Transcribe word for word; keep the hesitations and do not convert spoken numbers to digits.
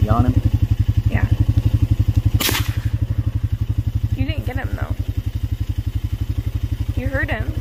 You on him? Yeah. You didn't get him though. You heard him.